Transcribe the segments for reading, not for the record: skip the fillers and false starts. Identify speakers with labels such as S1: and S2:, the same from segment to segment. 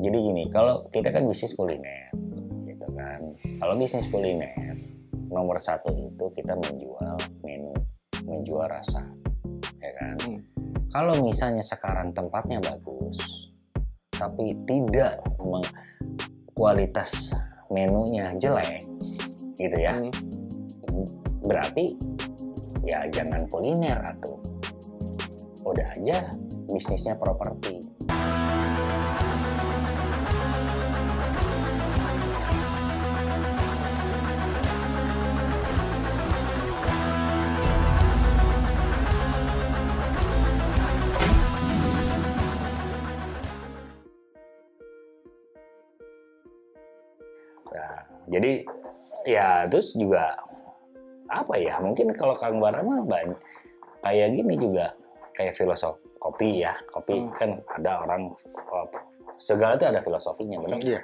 S1: Jadi gini, kalau kita kan bisnis kuliner, gitu kan. Kalau bisnis kuliner, nomor satu itu kita menjual menu, menjual rasa, ya kan. Kalau misalnya sekarang tempatnya bagus, tapi tidak kualitas menunya jelek, gitu ya, berarti ya jangan kuliner atau udah aja bisnisnya properti. Nah, jadi ya terus juga apa ya, mungkin kalau Kang Bara mah banyak kayak gini juga, kayak filosofi kopi ya, kopi kan ada orang segala itu ada filosofinya, benar?
S2: Iya.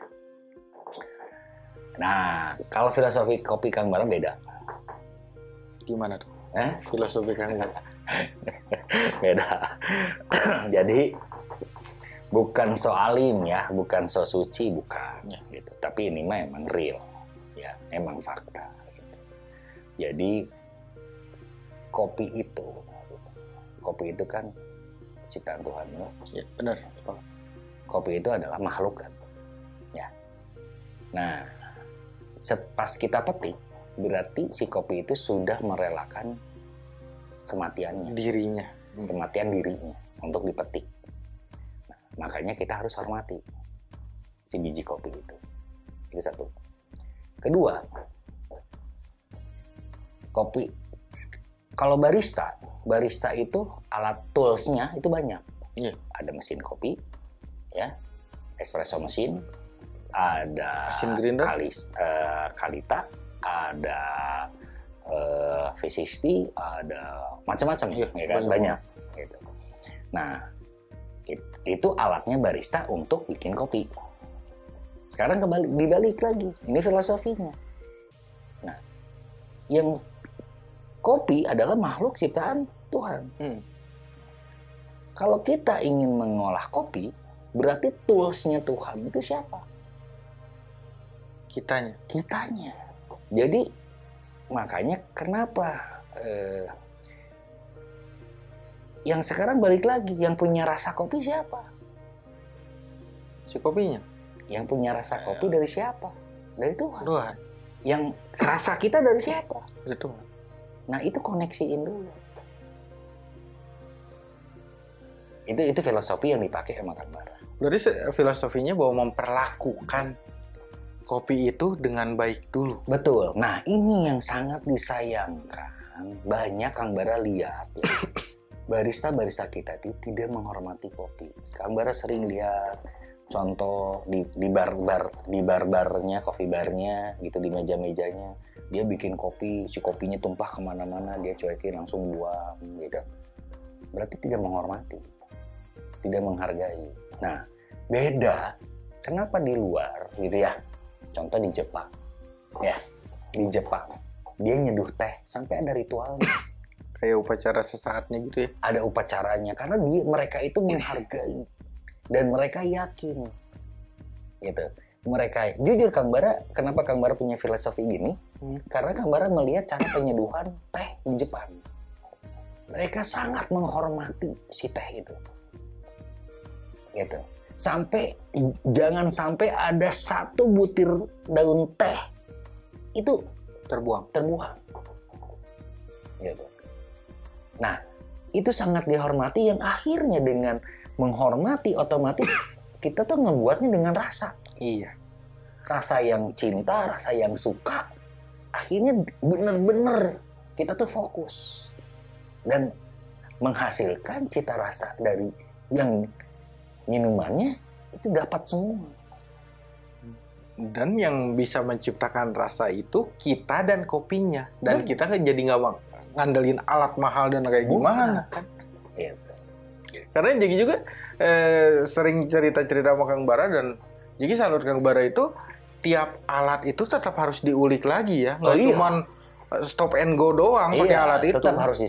S1: Nah, kalau filosofi kopi Kang Bara beda.
S2: Gimana tuh?
S1: Filosofi Kang Bara beda. Jadi bukan soalim ya, bukan so suci, bukan ya, gitu. Tapi ini mah emang real, ya, emang fakta. Gitu. Jadi kopi itu kan ciptaan Tuhan,
S2: ya, benar.
S1: Kopi itu adalah makhluk kan, ya. Nah, pas kita petik, berarti si kopi itu sudah merelakan kematiannya, kematian dirinya untuk dipetik. Makanya kita harus hormati si biji kopi itu. Itu satu. Kedua, kopi, kalau barista itu alat toolsnya itu banyak.
S2: Iya.
S1: Ada mesin kopi, ya, espresso mesin, ada
S2: mesin grinder,
S1: Kalita, ada V60, ada macam-macam, ya kan, banyak. Gitu. Nah, itu alatnya barista untuk bikin kopi. Sekarang dibalik lagi, ini filosofinya. Nah, yang kopi adalah makhluk ciptaan Tuhan. Kalau kita ingin mengolah kopi, berarti toolsnya Tuhan itu siapa? Kitanya. Jadi makanya kenapa yang sekarang balik lagi, yang punya rasa kopi siapa?
S2: Si kopinya.
S1: Yang punya rasa kopi dari siapa? Dari Tuhan.
S2: Tuhan.
S1: Yang rasa kita dari siapa?
S2: Dari Tuhan.
S1: Nah, itu koneksiin dulu. Itu filosofi yang dipakai sama Kang Bara.
S2: Berarti filosofinya bahwa memperlakukan kopi itu dengan baik dulu.
S1: Betul. Nah, ini yang sangat disayangkan. Banyak Kang Bara lihat ya. Barista-barista kita tidak menghormati kopi. Kang Bara sering lihat contoh di bar-barnya, kopi barnya gitu, di meja-mejanya. Dia bikin kopi, si kopinya tumpah kemana-mana, dia cuekin langsung buang gitu. Berarti tidak menghormati, tidak menghargai. Nah, beda. Kenapa di luar gitu ya? Contoh di Jepang, ya, di Jepang dia nyeduh teh sampai ada ritualnya.
S2: Kayak upacara sesaatnya gitu ya?
S1: Ada upacaranya, karena mereka itu menghargai dan mereka yakin, gitu. Mereka, jujur Kang Bara, kenapa Kang Bara punya filosofi gini? Karena Kang Bara melihat cara penyeduhan teh di Jepang. Mereka sangat menghormati si teh itu, gitu. Jangan sampai ada satu butir daun teh itu terbuang, gitu. Nah, itu sangat dihormati, yang akhirnya dengan menghormati otomatis kita tuh ngebuatnya dengan rasa.
S2: Iya.
S1: Rasa yang cinta, rasa yang suka. Akhirnya bener-bener kita tuh fokus dan menghasilkan cita rasa dari yang minumannya itu dapat semua.
S2: Dan yang bisa menciptakan rasa itu kita dan kopinya. Dan kita kan jadi nggak ngandelin alat mahal dan kayak gimana kan?
S1: Gitu.
S2: Karena Jeki juga sering cerita-cerita sama Kang Bara, dan Jeki salut Kang Bara itu tiap alat itu tetap harus diulik lagi ya, nggak cuman stop and go doang pakai alat itu.
S1: Tetap harus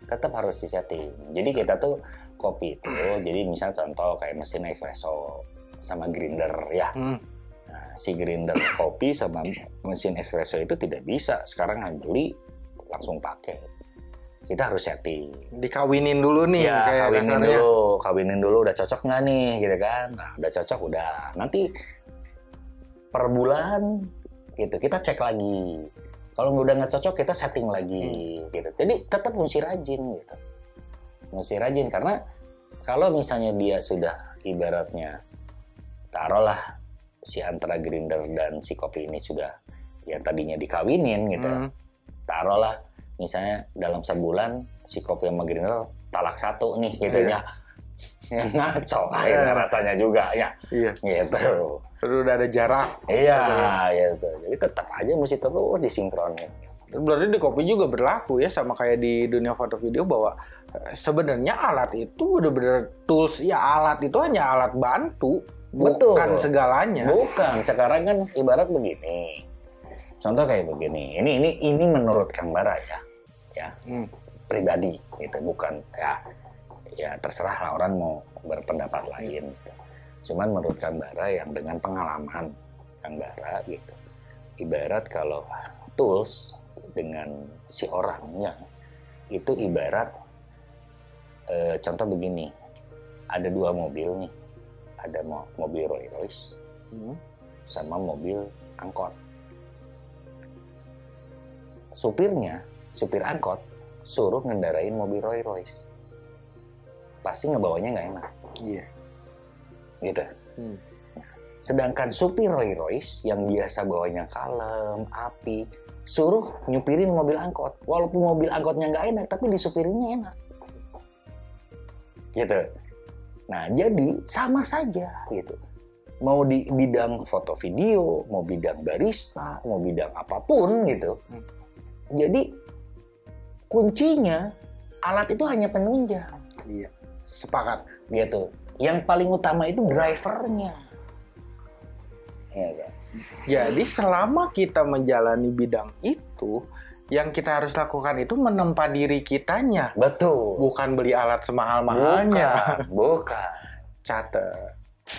S1: disetting. Jadi kita tuh kopi itu, jadi misal contoh kayak mesin espresso, sama grinder ya. Nah, si grinder kopi sama mesin espresso itu tidak bisa sekarang beli langsung pakai. Kita harus setting.
S2: Dikawinin dulu nih.
S1: Ya,
S2: kayak
S1: kawinin dulu udah cocok nggak nih, gitu kan? Nah, udah cocok udah. Nanti per bulan gitu kita cek lagi. Kalau udah nggak cocok kita setting lagi, gitu. Jadi tetap mesti rajin gitu. Mesti rajin karena kalau misalnya dia sudah ibaratnya taruhlah si antara grinder dan si kopi ini sudah yang tadinya dikawinin gitu. Taruhlah misalnya dalam sebulan si kopi sama grinder talak 1 nih gitu ya. Ngaco akhirnya rasanya juga ya.
S2: Iya.
S1: Gitu.
S2: Terus udah ada jarak.
S1: Iya, gitu. Jadi tetap aja mesti terus disinkronin.
S2: Berarti di kopi juga berlaku ya sama kayak di dunia foto video bahwa sebenarnya alat itu benar-benar tools ya, alat itu hanya alat bantu, bukan segalanya.
S1: Bukan, sekarang kan ibarat begini. Contoh kayak begini. Ini menurut Kang Bara ya. Pribadi gitu, bukan ya terserah lah orang mau berpendapat lain gitu. Cuman menurut Kang Bara yang dengan pengalaman Kang Bara gitu. Ibarat kalau tools dengan si orangnya itu ibarat contoh begini, ada 2 mobil nih, ada mobil Rolls Royce sama mobil angkot. Supir angkot suruh ngendarain mobil Rolls Royce, pasti ngebawanya nggak enak.
S2: Iya.
S1: Gitu. Sedangkan supir Rolls Royce yang biasa bawanya kalem, api, suruh nyupirin mobil angkot. Walaupun mobil angkotnya nggak enak, tapi disupirinnya enak. Gitu. Nah, jadi sama saja gitu. Mau di bidang foto video, mau bidang barista, mau bidang apapun gitu. Jadi kuncinya alat itu hanya penunjang.
S2: Iya. Sepakat.
S1: Gitu. Yang paling utama itu drivernya. Ya, kan?
S2: Jadi selama kita menjalani bidang itu, yang kita harus lakukan itu menempa diri kitanya.
S1: Betul.
S2: Bukan beli alat semahal-mahalnya.
S1: Bukan.
S2: Catet.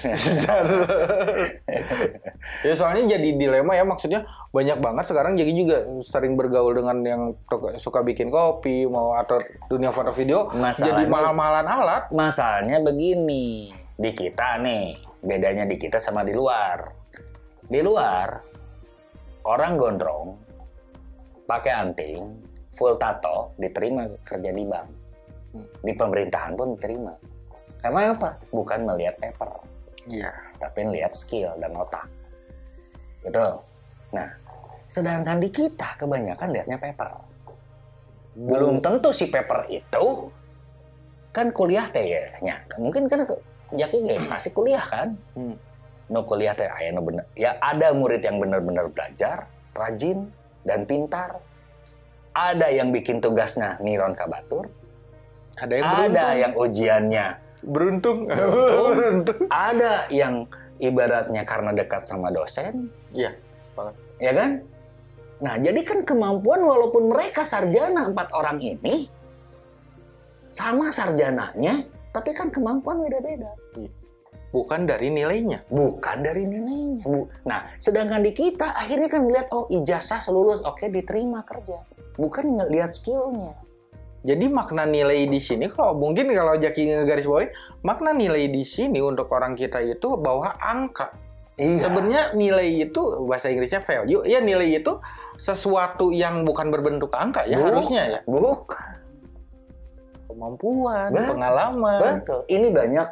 S2: Ya soalnya jadi dilema ya, maksudnya banyak banget sekarang jadi juga sering bergaul dengan yang suka bikin kopi mau atau dunia foto video. Jadi mahal-mahalan alat.
S1: Masalahnya begini, di kita nih, bedanya di kita sama di luar. Di luar orang gondrong pakai anting full tato diterima kerja di bank, di pemerintahan pun diterima. Karena apa? Bukan melihat paper.
S2: Iya.
S1: Tapi lihat skill dan otak. Betul. Nah, sedangkan di kita kebanyakan lihatnya paper. Belum tentu si paper itu kan kuliah teh ya. Mungkin kan Jaki masih kuliah kan. No kuliah teh aya no bener. Ya ada murid yang benar-benar belajar, rajin dan pintar. Ada yang bikin tugasnya niron ka batur. Ada yang ujiannya
S2: beruntung.
S1: Ada yang ibaratnya karena dekat sama dosen.
S2: Iya.
S1: Ya kan? Nah, jadi kan kemampuan walaupun mereka sarjana 4 orang ini sama sarjananya, tapi kan kemampuan beda-beda.
S2: Bukan dari nilainya.
S1: Bukan dari nilainya. Nah, sedangkan di kita akhirnya kan lihat ijazah lulus, oke diterima kerja. Bukan ngelihat skillnya.
S2: Jadi makna nilai di sini kalau Jaki ngegaris bawahi, makna nilai di sini untuk orang kita itu bahwa angka. Iya. Sebenarnya nilai itu bahasa Inggrisnya value. Ya nilai itu sesuatu yang bukan berbentuk angka ya harusnya ya.
S1: Bukan.
S2: Kemampuan, pengalaman.
S1: Betul. Ini banyak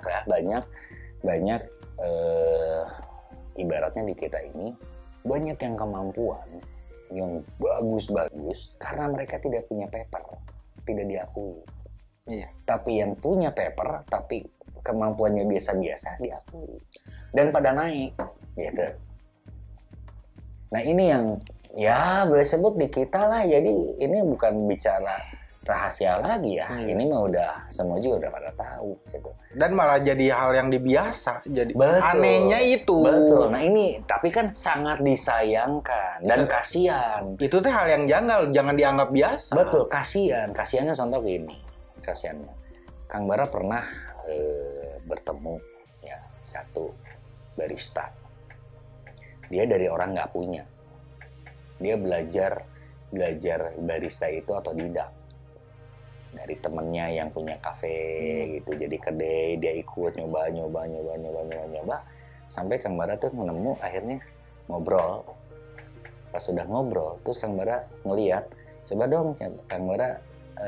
S1: ibaratnya di kita ini banyak yang kemampuan yang bagus-bagus karena mereka tidak punya paper, tidak diakui.
S2: Iya.
S1: Tapi yang punya paper tapi kemampuannya biasa-biasa diakui dan pada naik gitu. Nah, ini yang ya boleh sebut di kita lah. Jadi ini bukan bicara rahasia lagi ya. Ini mah udah semua juga udah pada tahu gitu.
S2: Dan malah jadi hal yang dibiasa. Jadi
S1: betul,
S2: anehnya itu.
S1: Betul. Nah, ini tapi kan sangat disayangkan dan kasihan.
S2: Itu tuh hal yang janggal, jangan dianggap biasa.
S1: Betul, kasihan. Kasihannya contoh gini. Kasihannya. Kang Bara pernah bertemu ya satu barista. Dia dari orang nggak punya. Dia belajar barista itu otodidak. Dari temennya yang punya kafe gitu, jadi kedai, dia ikut nyoba. Sampai Kang Bara tuh menemu akhirnya ngobrol. Pas sudah ngobrol, terus Kang Bara ngeliat, coba dong Kang Bara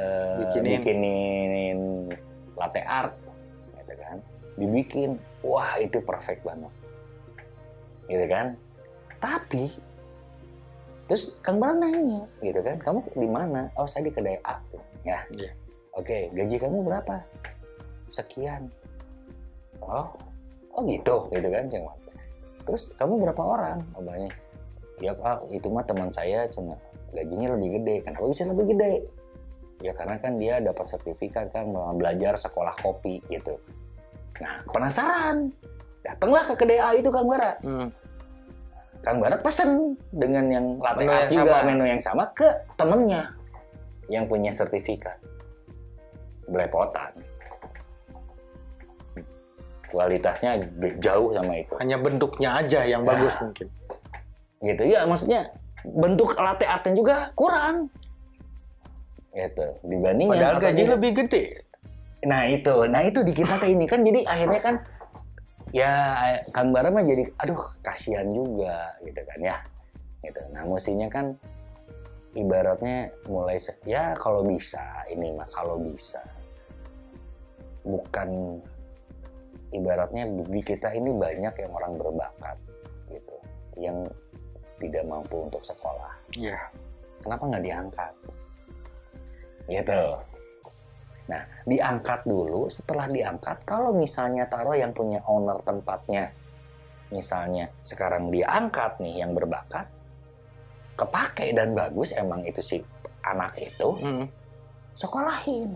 S1: bikinin latte art, gitu kan? Dibikin, wah itu perfect banget, gitu kan? Tapi terus Kang Bara nanya, gitu kan? Kamu di mana? Oh saya di kedai A, ya. Yeah. Oke, gaji kamu berapa? Sekian. Oh gitu kan, cuma. Terus kamu berapa orang? Oh banyak. Ya itu mah teman saya cuma gajinya lebih gede. Kenapa bisa lebih gede? Ya karena kan dia dapat sertifikat kan belajar sekolah kopi gitu. Nah penasaran, datanglah ke kedai A itu Kang Bara. Kang Bara pesen dengan yang latte art juga, menu yang sama ke temennya yang punya sertifikat. Belepotan. Kualitasnya jauh sama itu.
S2: Hanya bentuknya aja yang bagus mungkin.
S1: Gitu ya, maksudnya bentuk latte artnya juga kurang. Gitu. Dibanding
S2: padahal
S1: yang
S2: gaji lebih gede.
S1: Nah itu di kita ini kan jadi akhirnya kan ya Kang Bara mah jadi aduh kasihan juga gitu kan ya. Gitu. Nah, mestinya kan ibaratnya mulai ya kalau bisa bukan ibaratnya di kita ini banyak yang orang berbakat gitu yang tidak mampu untuk sekolah.
S2: Iya.
S1: Kenapa nggak diangkat? Gitu. Nah, diangkat dulu. Setelah diangkat, kalau misalnya taruh yang punya owner tempatnya, misalnya sekarang dia angkat nih yang berbakat, kepake dan bagus emang itu si anak itu, sekolahin.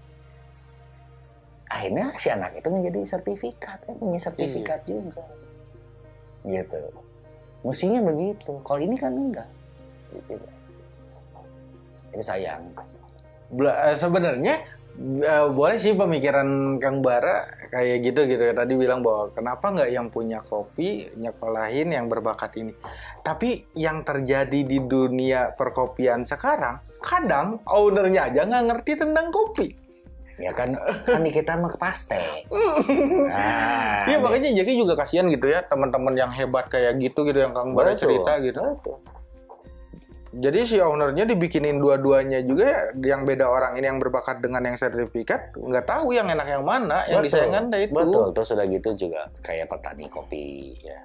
S1: Akhirnya si anak itu menjadi sertifikat, kan punya sertifikat juga. Gitu. Mestinya begitu. Kalau ini kan enggak. Gitu. Ini sayang.
S2: Sebenarnya boleh sih pemikiran Kang Bara kayak gitu ya. Tadi bilang bahwa kenapa nggak yang punya kopi nyekolahin yang berbakat ini. Tapi yang terjadi di dunia perkopian sekarang, kadang ownernya aja nggak ngerti tentang kopi.
S1: Ya kan di kita mah paste.
S2: Nah, iya makanya jadi juga kasihan gitu ya teman-teman yang hebat kayak gitu yang Kang Bara cerita gitu. Betul. Jadi si ownernya dibikinin dua-duanya juga yang beda orang ini yang berbakat dengan yang sertifikat nggak tahu yang enak yang mana, yang disayangkan itu.
S1: Betul, terus sudah gitu juga kayak petani kopi ya.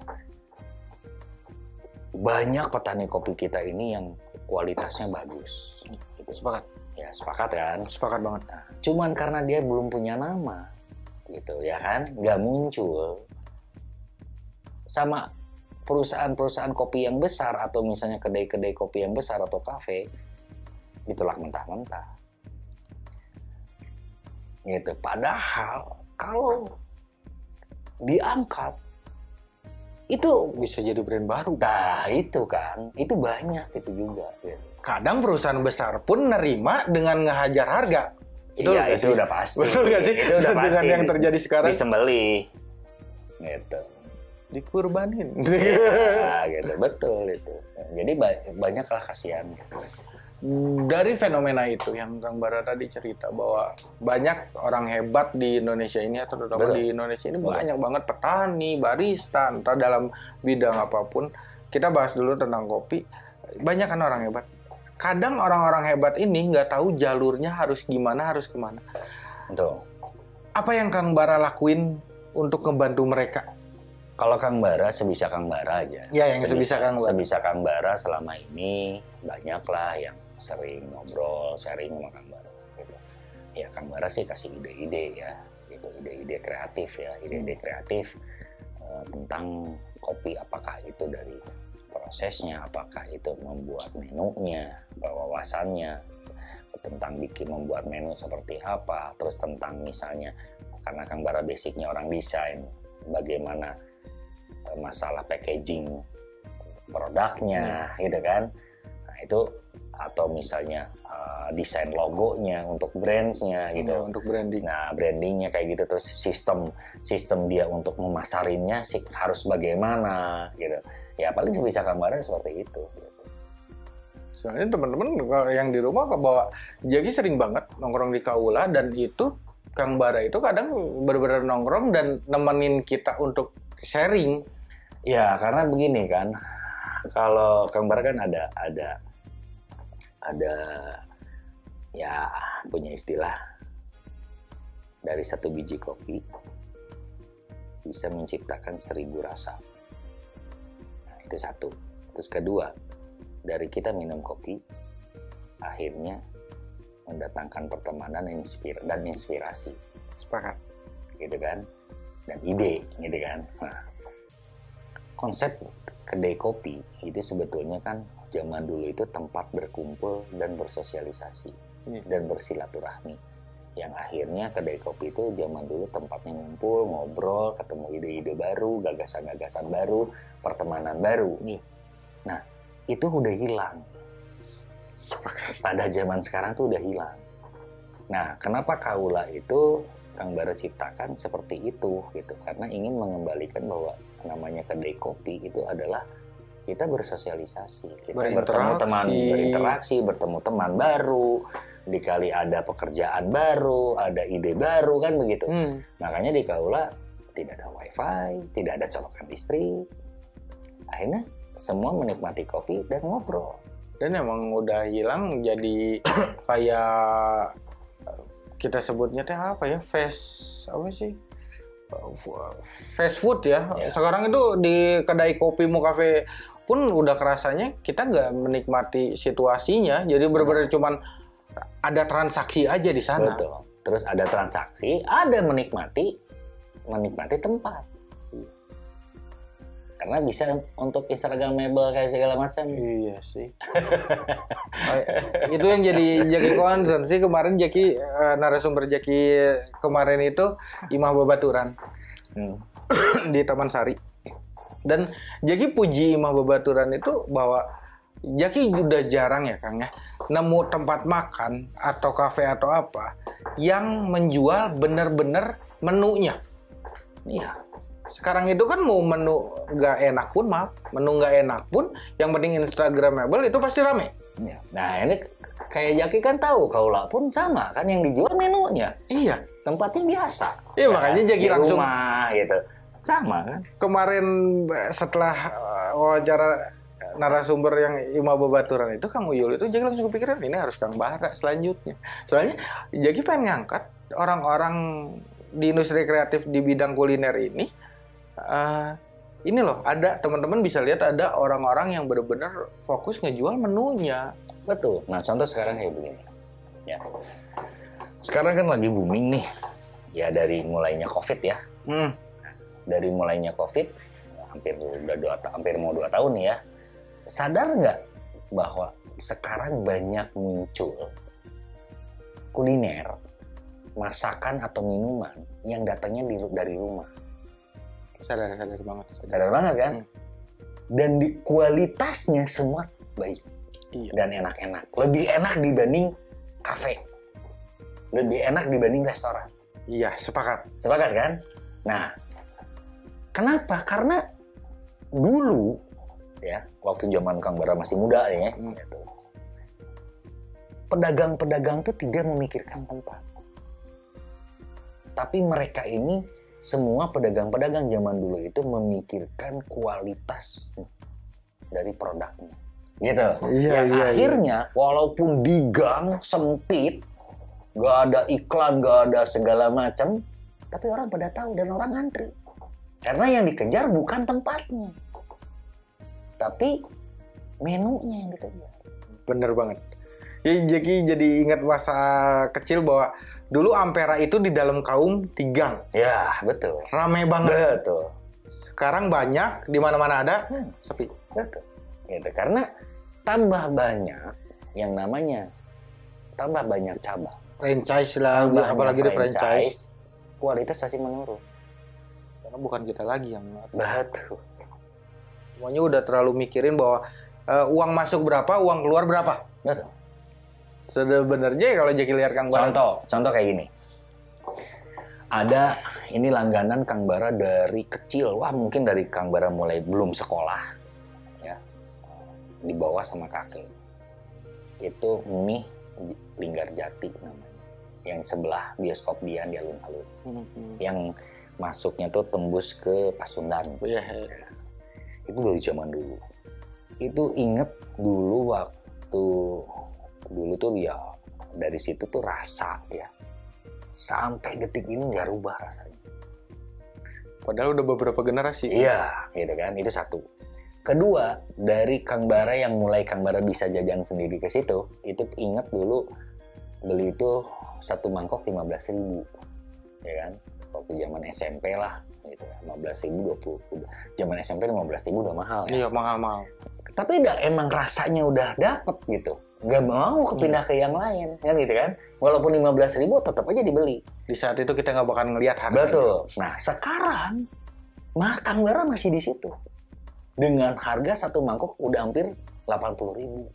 S1: Banyak petani kopi kita ini yang kualitasnya bagus. Itu sepakat. Ya sepakat kan?
S2: Sepakat banget.
S1: Nah, cuman karena dia belum punya nama, gitu ya kan, nggak muncul. Sama perusahaan-perusahaan kopi yang besar atau misalnya kedai-kedai kopi yang besar atau kafe, ditolak mentah-mentah. Gitu. Padahal kalau diangkat, itu
S2: bisa jadi brand baru.
S1: Nah itu kan, itu banyak itu juga. Gitu.
S2: Kadang perusahaan besar pun nerima dengan ngehajar harga.
S1: Iya, itu udah pasti.
S2: Betul nggak sih?
S1: Itu udah pasti.
S2: Dengan yang terjadi sekarang.
S1: Disembelih. Gitu.
S2: Dikurbanin.
S1: Ya, gitu. Betul itu. Jadi banyaklah kasihan.
S2: Dari fenomena itu yang Kang Bara tadi cerita bahwa banyak orang hebat di Indonesia ini, atau terutama di Indonesia ini banyak banget petani, barista, entah dalam bidang apapun. Kita bahas dulu tentang kopi. Banyak kan orang hebat. Kadang orang-orang hebat ini nggak tahu jalurnya harus gimana, harus kemana.
S1: Betul.
S2: Apa yang Kang Bara lakuin untuk ngebantu mereka?
S1: Kalau Kang Bara, sebisa Kang Bara aja.
S2: Ya, yang sebisa Kang Bara.
S1: Sebisa Kang Bara selama ini banyaklah yang sering ngobrol, sharing sama Kang Bara. Gitu. Ya Kang Bara sih kasih ide-ide ya, gitu, ide-ide kreatif ya, ide-ide kreatif tentang kopi, apakah itu dari prosesnya, apakah itu membuat menunya, wawasannya tentang membuat menu seperti apa, terus tentang misalnya karena Kang Bara basicnya orang desain, bagaimana masalah packaging produknya, gitu kan. Nah itu atau misalnya desain logonya untuk brandsnya gitu.
S2: Untuk branding.
S1: Nah, brandingnya kayak gitu, terus sistem dia untuk memasarinnya sih harus bagaimana gitu. Ya paling bisa gambaran seperti itu. Gitu.
S2: Soalnya teman-teman kalau yang di rumah bawa Jaki sering banget nongkrong di Kaula, dan itu Kang Bara itu kadang benar-benar nongkrong dan nemenin kita untuk sharing.
S1: Ya karena begini kan, kalau Kang Bara kan ada ya punya istilah, dari satu biji kopi bisa menciptakan 1000 rasa. Nah, itu satu. Terus kedua, dari kita minum kopi akhirnya mendatangkan pertemanan dan inspirasi.
S2: Sepakat.
S1: Gitu kan, dan ide gitu kan. Nah, konsep kedai kopi itu sebetulnya kan zaman dulu itu tempat berkumpul dan bersosialisasi dan bersilaturahmi. Yang akhirnya kedai kopi itu zaman dulu tempatnya ngumpul, ngobrol, ketemu ide-ide baru, gagasan-gagasan baru, pertemanan baru. Nah, itu udah hilang. Pada zaman sekarang tuh udah hilang. Nah, kenapa Kaula itu Kang Bara ciptakan seperti itu gitu? Karena ingin mengembalikan bahwa namanya kedai kopi itu adalah kita bersosialisasi, kita berinteraksi, bertemu teman baru, dikali ada pekerjaan baru, ada ide baru kan begitu. Makanya di Kaula tidak ada wifi, tidak ada colokan listrik. Akhirnya semua menikmati kopi dan ngobrol.
S2: Dan emang udah hilang, jadi kayak kita sebutnya teh apa ya, fast food ya. Sekarang itu di kedai kopi mau kafe pun udah kerasanya kita nggak menikmati situasinya, jadi benar-benar cuman ada transaksi aja di sana.
S1: Betul. Terus ada transaksi, ada menikmati tempat. Karena bisa untuk Instagramable kayak segala macam.
S2: Iya sih. Itu yang jadi Jaki concern sih kemarin. Jaki narasumber Jaki kemarin itu Imah Babaturan di Taman Sari. Dan Jaki puji Imah Babaturan itu bahwa Jaki udah jarang ya Kang ya nemu tempat makan atau kafe atau apa yang menjual bener-bener menunya. Iya. Sekarang itu kan mau menu nggak enak pun, menu nggak enak pun, yang penting Instagramable itu pasti rame.
S1: Ya. Nah ini kayak Jaki kan tahu, Kaula pun sama kan yang dijual menunya.
S2: Iya.
S1: Tempatnya biasa.
S2: Iya makanya Jaki langsung
S1: rumah gitu. Sama kan.
S2: Kemarin setelah wawancara narasumber yang Imah Babaturan itu Kang Uyul itu Jaki langsung kepikiran ini harus Kang Bara selanjutnya. Soalnya Jaki pengen ngangkat orang-orang di industri kreatif di bidang kuliner ini. Ini loh, ada teman-teman bisa lihat ada orang-orang yang benar-benar fokus ngejual menunya.
S1: Betul. Nah contoh sekarang kayak begini. Ya. Sekarang kan lagi booming nih. Ya dari mulainya COVID ya. Dari mulainya COVID hampir mau 2 tahun nih ya. Sadar nggak bahwa sekarang banyak muncul kuliner, masakan atau minuman yang datangnya dari rumah.
S2: Sadar banget.
S1: Sadar banget kan? Dan di kualitasnya semua baik.
S2: Iya.
S1: Dan enak-enak. Lebih enak dibanding kafe. Lebih enak dibanding restoran.
S2: Iya, sepakat.
S1: Sepakat kan? Nah, kenapa? Karena dulu ya, waktu zaman Kang Bara masih muda ya, gitu. Pedagang-pedagang tuh tidak memikirkan tempat. Tapi mereka ini semua pedagang-pedagang zaman dulu itu memikirkan kualitas dari produknya. Gitu. Yang akhirnya walaupun di gang sempit, gak ada iklan, gak ada segala macam, tapi orang pada tahu dan orang ngantri. Karena yang dikejar bukan tempatnya, tapi menunya yang dikejar.
S2: Bener banget. Ya, jadi ingat masa kecil bahwa dulu Ampera itu di dalam kaum 3 gang.
S1: Ya, betul.
S2: Rame banget.
S1: Betul.
S2: Sekarang banyak, di mana-mana ada, sepi.
S1: Betul. Gitu. Karena tambah banyak yang namanya, tambah banyak cabang.
S2: Franchise lah, apalagi di franchise.
S1: Kualitas pasti menurun.
S2: Karena bukan kita lagi yang
S1: Betul.
S2: semuanya udah terlalu mikirin bahwa uang masuk berapa, uang keluar berapa.
S1: Betul.
S2: Sebenarnya kalau Jeki lihat Kang Bara.
S1: Contoh kayak gini. Ada ini langganan Kang Bara dari kecil. Wah, mungkin dari Kang Bara mulai belum sekolah ya. Dibawa sama kakek. Itu mie Linggarjati namanya. Yang sebelah bioskop Dian di alun-alun. Yang masuknya tuh tembus ke Pasundan.
S2: Iya.
S1: Itu dari zaman dulu. Itu inget dulu waktu dulu tuh ya dari situ tuh rasa ya sampai detik ini nggak rubah rasanya.
S2: Padahal udah beberapa generasi.
S1: Iya, gitu kan. Itu satu. Kedua, dari Kang Bara yang mulai Kang Bara bisa jajan sendiri ke situ, itu inget dulu beli itu satu mangkok 15.000, ya kan? Waktu zaman SMP lah, gitu. 15.000 20. Zaman SMP 15.000 udah mahal. Ya?
S2: Iya, mahal-mahal.
S1: Tapi emang rasanya udah dapet gitu. Gak mau kepindah ke yang lain, kan gitu kan? Walaupun 15.000 tetap aja dibeli.
S2: Di saat itu kita nggak bakal ngelihat harganya.
S1: Betul. Nah sekarang, Kang Bara masih di situ. Dengan harga satu mangkok udah hampir 80.000.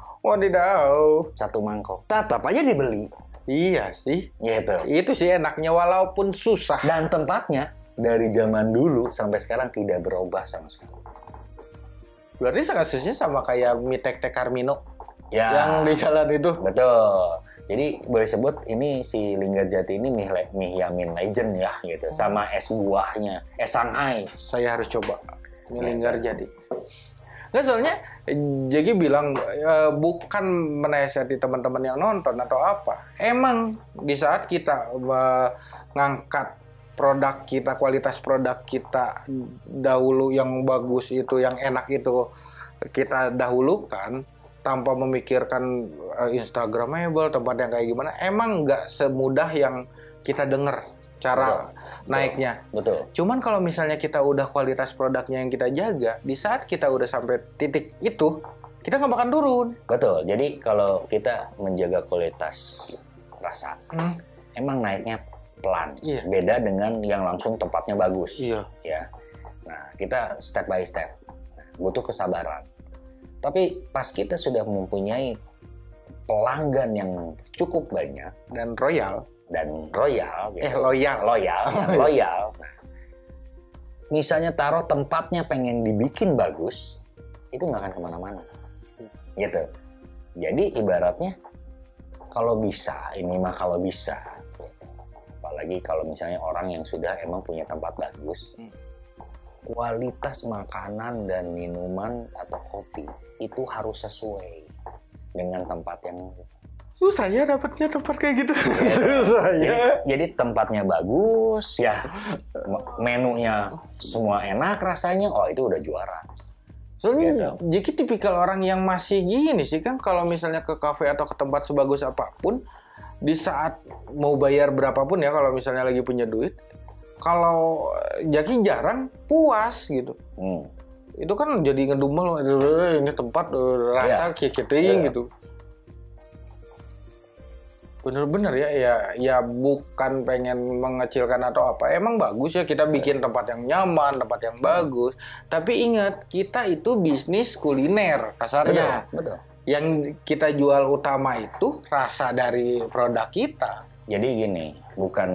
S2: Wadidaw.
S1: Satu mangkok. Tetap aja dibeli.
S2: Iya sih.
S1: Gitu.
S2: Itu sih enaknya walaupun susah.
S1: Dan tempatnya dari zaman dulu sampai sekarang tidak berubah sama sekali.
S2: Berarti kasusnya sama kayak mie tek-tek Carmino.
S1: Ya.
S2: Yang di jalan itu.
S1: Betul. Jadi boleh sebut ini si Linggarjati ini mie Yamin Legend ya gitu. Sama es buahnya, es Shanghai.
S2: Saya harus coba mie Linggarjati. Nggak, soalnya Jeki bilang bukan menasihati teman-teman yang nonton atau apa. Emang di saat kita mengangkat produk kita, kualitas produk kita dahulu yang bagus itu, yang enak itu kita dahulukan tanpa memikirkan Instagramable, tempat yang kayak gimana, emang nggak semudah yang kita dengar cara naiknya.
S1: Betul.
S2: Cuman kalau misalnya kita udah kualitas produknya yang kita jaga, di saat kita udah sampai titik itu, kita nggak bakal turun.
S1: Betul. Jadi kalau kita menjaga kualitas rasa, emang naiknya pelan.
S2: Iya.
S1: Beda dengan yang langsung tempatnya bagus.
S2: Iya.
S1: Ya. Nah, kita step by step. Butuh kesabaran. Tapi pas kita sudah mempunyai pelanggan yang cukup banyak
S2: Dan royal.
S1: Gitu.
S2: Loyal.
S1: Loyal. Nah, misalnya taruh tempatnya pengen dibikin bagus, itu nggak akan kemana-mana. Gitu. Jadi ibaratnya kalau bisa, apalagi kalau misalnya orang yang sudah emang punya tempat bagus, kualitas makanan dan minuman atau kopi itu harus sesuai dengan tempat yang
S2: Susah ya dapatnya tempat kayak gitu. Susah ya.
S1: Jadi tempatnya bagus ya, menunya semua enak rasanya, oh itu udah juara.
S2: Soalnya Jeki tipikal orang yang masih gini sih kan, kalau misalnya ke kafe atau ke tempat sebagus apapun, di saat mau bayar berapapun ya, kalau misalnya lagi punya duit, kalau Jeki jarang puas gitu. Itu kan jadi ngedumel, ini tempat rasa kikiting gitu. Bener-bener ya bukan pengen mengecilkan atau apa. Emang bagus ya kita bikin tempat yang nyaman, tempat yang bagus. Tapi ingat, kita itu bisnis kuliner kasarnya.
S1: Betul.
S2: Yang kita jual utama itu rasa dari produk kita.
S1: Jadi gini, bukan.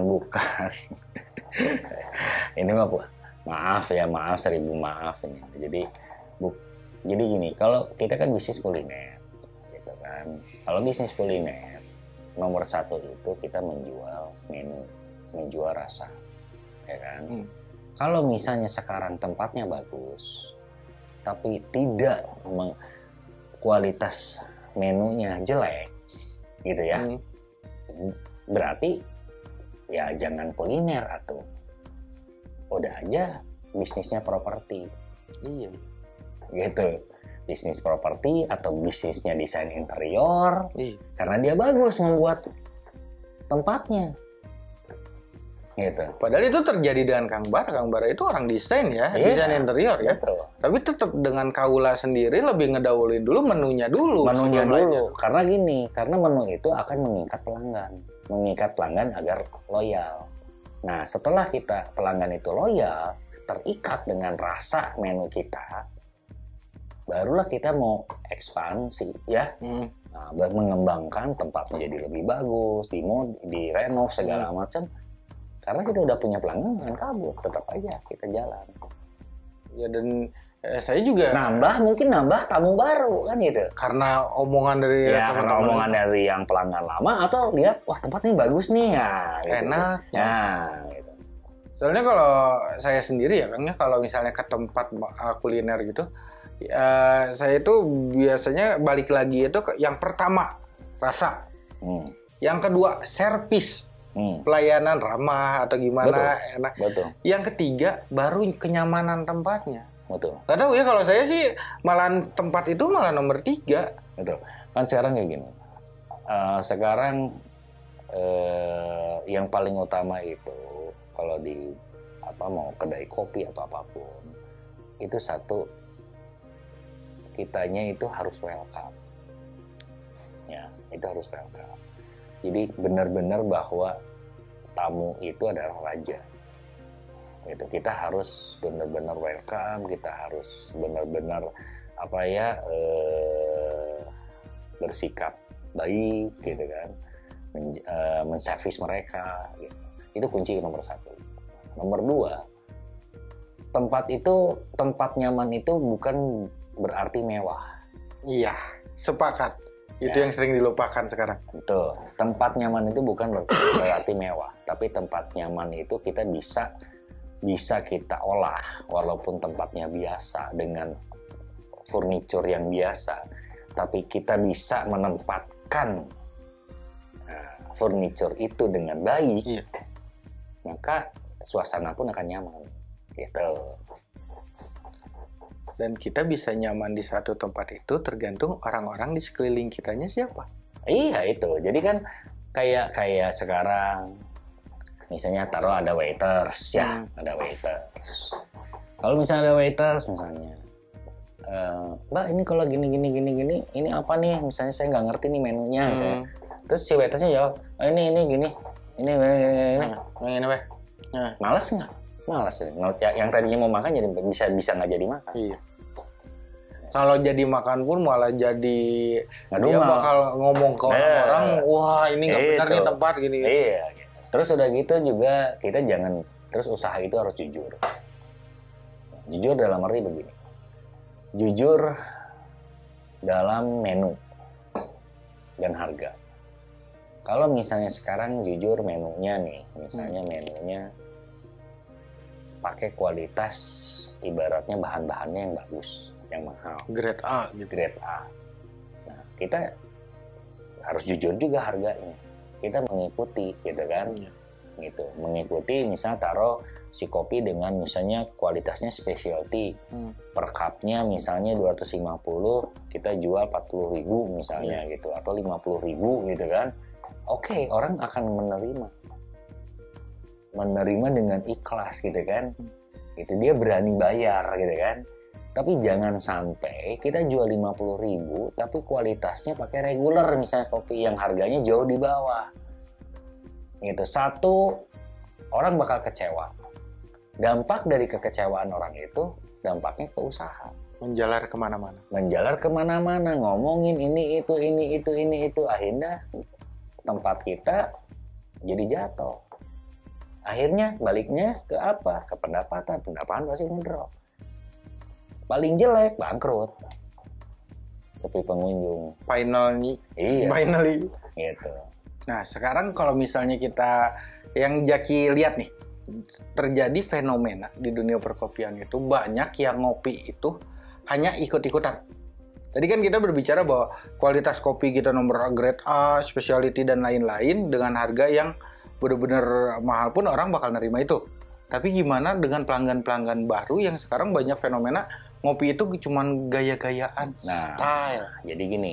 S1: Ini maaf 1000 maaf ini. Jadi gini, kalau kita kan bisnis kuliner, gitu kan. Kalau bisnis kuliner, nomor satu itu kita menjual menu, menjual rasa, ya kan. Kalau misalnya sekarang tempatnya bagus, tapi tidak kualitas menunya jelek, gitu ya, berarti ya jangan kuliner atau udah aja bisnisnya properti.
S2: Iya.
S1: Gitu. Bisnis properti atau bisnisnya desain interior.
S2: Iya.
S1: Karena dia bagus membuat tempatnya. Gitu.
S2: Padahal itu terjadi dengan Kang Bara. Kang Bara itu orang desain ya, desain interior ya.
S1: Betul.
S2: Tapi tetap dengan Kaula sendiri lebih ngedahuluin dulu menunya dulu.
S1: Karena gini, karena menu itu akan mengikat pelanggan agar loyal. Nah, setelah pelanggan itu loyal, terikat dengan rasa menu kita, barulah kita mau ekspansi ya. Nah, mengembangkan tempat menjadi lebih bagus, direnov segala macam. Karena kita udah punya pelanggan, kan kabur, tetap aja kita jalan.
S2: Ya, dan saya juga
S1: mungkin nambah tamu baru kan gitu.
S2: Karena omongan dari
S1: karena omongan dari yang pelanggan lama, atau lihat wah tempat ini bagus nih ya, gitu.
S2: Enak.
S1: Gitu.
S2: Soalnya kalau saya sendiri ya Kang, kalau misalnya ke tempat kuliner gitu, saya itu biasanya balik lagi itu ke yang pertama rasa, yang kedua servis, pelayanan ramah atau gimana, enak.
S1: Betul.
S2: Yang ketiga baru kenyamanan tempatnya.
S1: Betul.
S2: Gak tahu ya, kalau saya sih malah tempat itu malah nomor 3.
S1: Betul. Kan sekarang kayak gini. Sekarang yang paling utama itu kalau di mau kedai kopi atau apapun, itu satu, kitanya itu harus welcome. Ya, itu harus welcome. Jadi benar-benar bahwa tamu itu adalah raja. Gitu. Kita harus benar-benar welcome, kita harus benar-benar bersikap baik gitu kan, menservis mereka gitu. Itu kunci nomor 1. Nomor 2, tempat nyaman itu bukan berarti mewah.
S2: Iya, sepakat. Itu yang sering dilupakan sekarang.
S1: Betul. Tempat nyaman itu bukan berarti mewah, tapi tempat nyaman itu kita bisa kita olah walaupun tempatnya biasa dengan furniture yang biasa, tapi kita bisa menempatkan furniture itu dengan baik. Iya. Maka suasana pun akan nyaman gitu.
S2: Dan kita bisa nyaman di satu tempat itu tergantung orang-orang di sekeliling kitanya siapa.
S1: Iya itu. Jadi kan kayak sekarang misalnya taruh ada waiters ya, ada waiters. Kalau misalnya ada waiters misalnya, Mbak ini kalau gini, ini apa nih? Misalnya saya nggak ngerti nih menunya misalnya. Terus si waitersnya jawab, ini gini, ini. Males nggak? Males. Yang tadinya mau makan jadi bisa nggak jadi makan.
S2: Iya. Kalau jadi makan pun malah jadi dia bakal ngomong ke orang-orang, wah ini nggak benar nih tempat gini.
S1: Iya. Terus udah gitu juga kita jangan, terus usaha itu harus jujur. Jujur dalam arti begini. Jujur dalam menu dan harga. Kalau misalnya sekarang jujur menunya nih, misalnya menunya pakai kualitas, ibaratnya bahan-bahannya yang bagus, yang mahal.
S2: Grade A gitu.
S1: Grade A. Nah, kita harus jujur juga harganya. Kita mengikuti gitu kan. Gitu. Mengikuti misalnya taruh si kopi dengan misalnya kualitasnya specialty. Per cupnya misalnya 250, kita jual 40.000 misalnya gitu, atau 50.000 gitu kan. Oke, orang akan menerima dengan ikhlas gitu kan. Itu dia berani bayar gitu kan. Tapi jangan sampai kita jual 50.000 tapi kualitasnya pakai regular, misalnya kopi yang harganya jauh di bawah. Gitu. Satu, orang bakal kecewa. Dampak dari kekecewaan orang itu dampaknya ke usaha.
S2: Menjalar kemana-mana, ngomongin ini itu, akhirnya tempat kita jadi jatuh. Akhirnya baliknya ke apa? Ke pendapatan pasti ngedrop. Paling jelek bangkrut, sepi pengunjung. Finally.
S1: Gitu.
S2: Nah sekarang kalau misalnya kita yang Jaki lihat nih, terjadi fenomena di dunia perkopian itu banyak yang ngopi itu hanya ikut-ikutan. Tadi kan kita berbicara bahwa kualitas kopi kita nomor grade A, specialty dan lain-lain dengan harga yang benar-benar mahal pun orang bakal nerima itu. Tapi gimana dengan pelanggan-pelanggan baru yang sekarang banyak fenomena ngopi itu cuman gaya-gayaan, style.
S1: Jadi gini,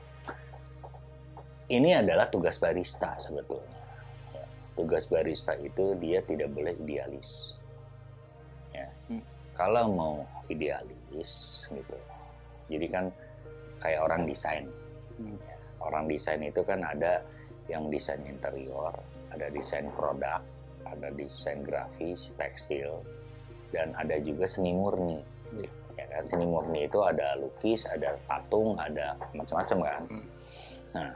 S1: ini adalah tugas barista sebetulnya. Tugas barista itu dia tidak boleh idealis. Ya. Kalau mau idealis gitu, jadi kan kayak orang desain. Orang desain itu kan ada yang desain interior, ada desain produk, ada desain grafis, tekstil, dan ada juga seni murni. Ya kan? kan. Seni murni itu ada lukis, ada patung, ada macam-macam kan. Nah,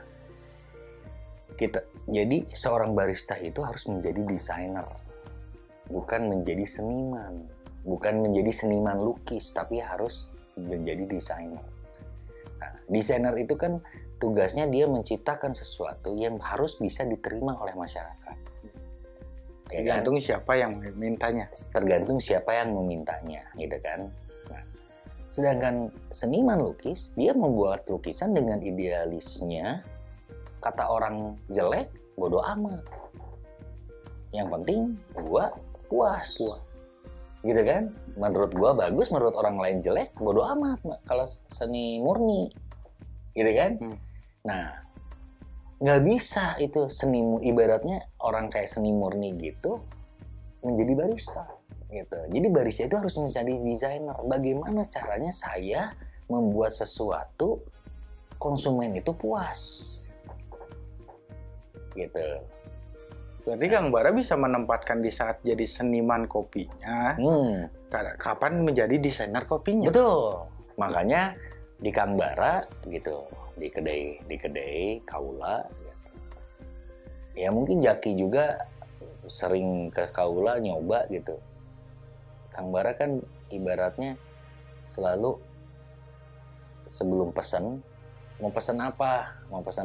S1: jadi seorang barista itu harus menjadi desainer, bukan menjadi seniman, bukan menjadi seniman lukis, tapi harus menjadi desainer. Nah, desainer itu kan tugasnya dia menciptakan sesuatu yang harus bisa diterima oleh masyarakat.
S2: Tergantung siapa yang memintanya.
S1: Tergantung siapa yang memintanya, gitu kan. Nah, sedangkan seniman lukis, dia membuat lukisan dengan idealisnya. Kata orang jelek, bodo amat. Yang penting gua puas. Gitu kan? Menurut gua bagus, menurut orang lain jelek, bodo amat. Kalau seni murni, gitu kan? Nah, nggak bisa itu ibaratnya orang kayak seni murni gitu menjadi barista gitu. Jadi barista itu harus menjadi desainer. Bagaimana caranya saya membuat sesuatu konsumen itu puas gitu.
S2: Berarti Kang Bara bisa menempatkan di saat jadi seniman kopinya, kapan menjadi desainer kopinya.
S1: Betul. Makanya di Kang Bara gitu, di kedai kaula gitu. Ya mungkin Jaki juga sering ke kaula nyoba gitu. Kang Bara kan ibaratnya selalu sebelum pesan, mau pesan apa, mau pesan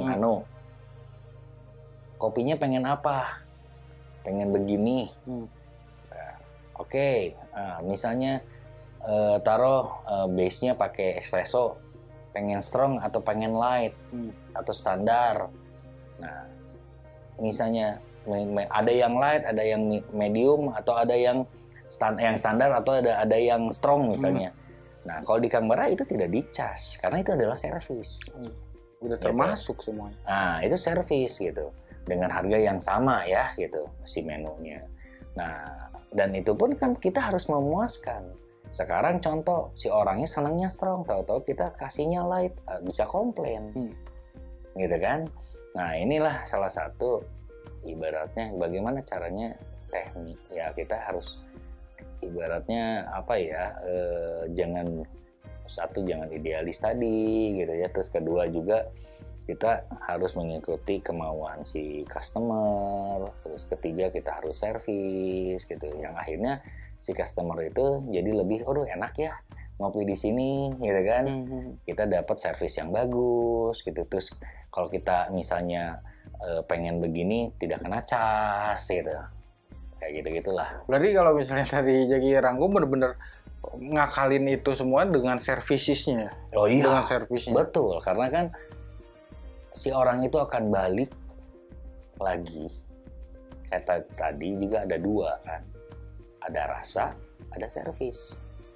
S1: kopinya pengen apa, pengen begini. Nah, oke. Nah, misalnya taruh base-nya pakai espresso, pengen strong atau pengen light atau standar. Nah, misalnya ada yang light, ada yang medium, atau ada yang standar, atau ada yang strong misalnya. Nah, kalau di Kang Bara itu tidak dicas karena itu adalah servis.
S2: Udah termasuk gitu. Semuanya.
S1: Nah, itu servis gitu. Dengan harga yang sama ya gitu si menunya. Nah, dan itu pun kan kita harus memuaskan. Sekarang contoh si orangnya senangnya strong, tahu-tahu kita kasihnya light, bisa komplain. Gitu kan? Nah, inilah salah satu ibaratnya bagaimana caranya teknik. Ya kita harus ibaratnya apa ya? Jangan idealis tadi gitu ya. Terus kedua juga kita harus mengikuti kemauan si customer. Terus ketiga kita harus servis gitu. Yang akhirnya si customer itu jadi lebih, enak ya ngopi di sini, gitu kan? Kita dapat servis yang bagus, gitu. Terus kalau kita misalnya pengen begini, tidak kena cas, gitu. Kayak gitu-gitulah.
S2: Berarti kalau misalnya tadi Jaki rangkum bener-bener ngakalin itu semua dengan servisisnya.
S1: Oh iya.
S2: Dengan servisnya.
S1: Betul, karena kan si orang itu akan balik lagi. Kata tadi juga ada dua kan. Ada rasa, ada servis.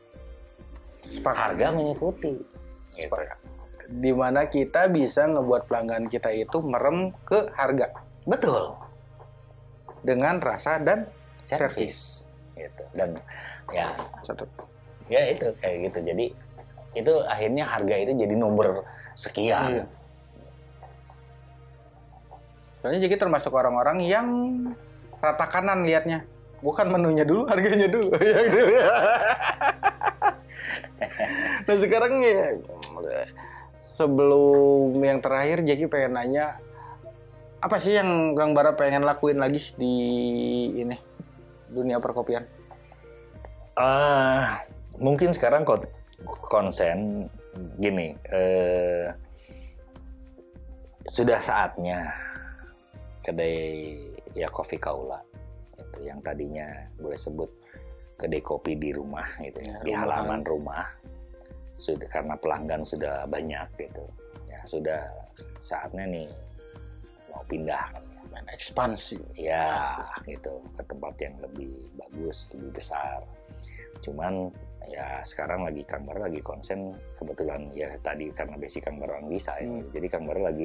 S1: Harga mengikuti. Gitu.
S2: Dimana kita bisa ngebuat pelanggan kita itu merem ke harga.
S1: Betul.
S2: Dengan rasa dan
S1: servis. Gitu. Dan ya
S2: satu.
S1: Ya itu kayak gitu. Jadi itu akhirnya harga itu jadi nomor sekian.
S2: Soalnya jadi termasuk orang-orang yang rata kanan liatnya. Bukan menunya dulu, harganya dulu. Nah sekarang ya, sebelum yang terakhir Jaki pengen nanya, apa sih yang Kang Bara pengen lakuin lagi di ini dunia perkopian?
S1: Mungkin sekarang konsen gini, sudah saatnya kedai ya kopi kaula itu yang tadinya boleh sebut kedai kopi di rumah gitu ya, di halaman rumah sudah, karena pelanggan sudah banyak gitu ya, sudah saatnya nih mau pindah kan ya,
S2: ekspansi
S1: ya gitu ke tempat yang lebih bagus, lebih besar. Cuman ya sekarang lagi Kang Bara lagi konsen, kebetulan ya tadi karena basic Kang Bara bisa ya, jadi Kang Bara lagi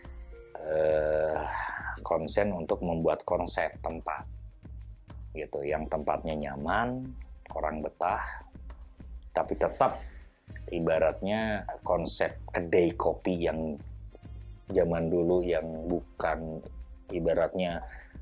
S1: konsen untuk membuat konsep tempat gitu, yang tempatnya nyaman, orang betah, tapi tetap ibaratnya konsep kedai kopi yang zaman dulu, yang bukan ibaratnya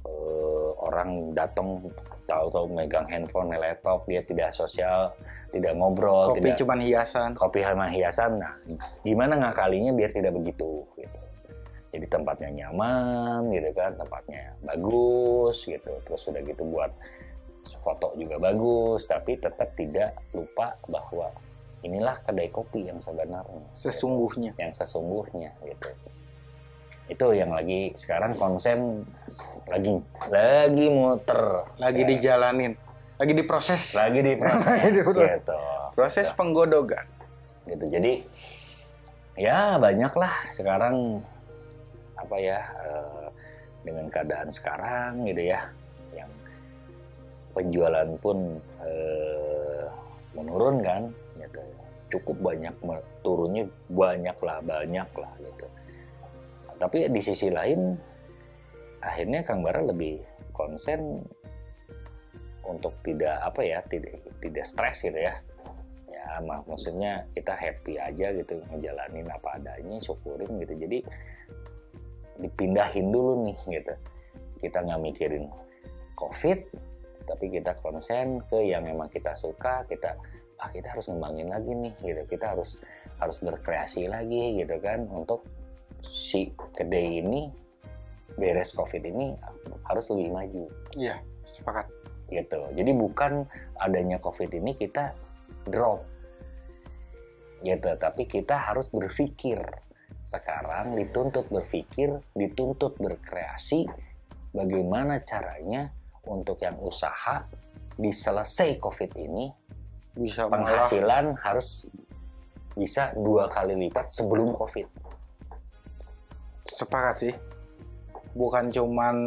S1: orang datang tahu-tahu megang handphone, laptop, dia tidak sosial, tidak ngobrol,
S2: Kopi
S1: tidak
S2: cuman hiasan.
S1: kopi sama hiasan. Nah, gimana ngakalinya biar tidak begitu gitu. Jadi tempatnya nyaman gitu kan, tempatnya bagus gitu. Terus udah gitu buat foto juga bagus, tapi tetap tidak lupa bahwa inilah kedai kopi yang sebenarnya,
S2: Sesungguhnya.
S1: gitu. Yang sesungguhnya gitu. Itu yang lagi sekarang konsen lagi muter,
S2: Lagi dijalanin. Lagi diproses.
S1: lagi diproses gitu.
S2: Proses penggodogan.
S1: Gitu. Jadi ya banyaklah sekarang apa ya dengan keadaan sekarang gitu ya, yang penjualan pun menurun kan gitu. Cukup banyak turunnya banyak lah gitu. Tapi di sisi lain akhirnya Kang Bara lebih konsen untuk tidak stres gitu ya. Ya maksudnya kita happy aja gitu, ngejalanin apa adanya, syukurin gitu. Jadi dipindahin dulu nih gitu. Kita nggak mikirin COVID, tapi kita konsen ke yang memang kita suka. Kita harus ngembangin lagi nih gitu. Kita harus berkreasi lagi gitu kan, untuk si kedai ini beres COVID ini harus lebih maju.
S2: Iya, sepakat.
S1: Gitu. Jadi bukan adanya COVID ini kita drop. Gitu, tapi kita harus berpikir. Sekarang dituntut berpikir, dituntut berkreasi bagaimana caranya untuk yang usaha di selesai COVID ini
S2: Bisa
S1: penghasilan harus bisa 2 kali lipat sebelum COVID.
S2: Sepakat sih. Bukan cuman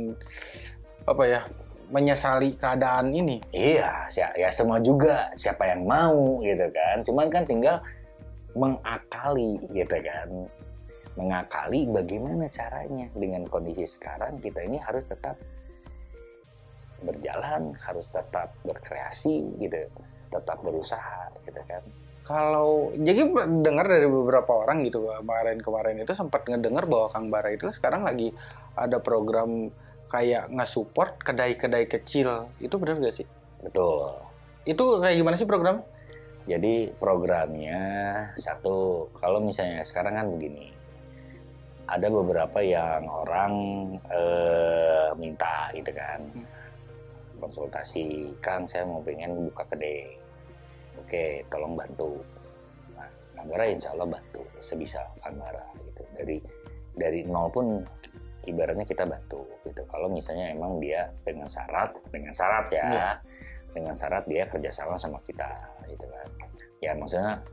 S2: menyesali keadaan ini.
S1: Iya, ya semua juga siapa yang mau gitu kan. Cuman kan tinggal mengakali gitu kan. Mengakali bagaimana caranya dengan kondisi sekarang kita ini harus tetap berjalan, harus tetap berkreasi gitu, tetap berusaha gitu kan.
S2: Kalau jadi dengar dari beberapa orang gitu, kemarin itu sempat ngedengar bahwa Kang Bara itu sekarang lagi ada program kayak nge-support kedai-kedai kecil. Itu benar gak sih?
S1: Betul.
S2: Itu kayak gimana sih program?
S1: Jadi programnya satu, kalau misalnya sekarang kan begini, ada beberapa yang orang minta gitu kan, konsultasi, Kang saya mau pengen buka kedai. Oke, tolong bantu. Nah, Kang Bara insya Allah bantu sebisa Kang Bara gitu. Dari nol pun ibaratnya kita bantu gitu. Kalau misalnya emang dia dengan syarat ya, dengan syarat dia kerjasama sama kita gitu kan. Ya maksudnya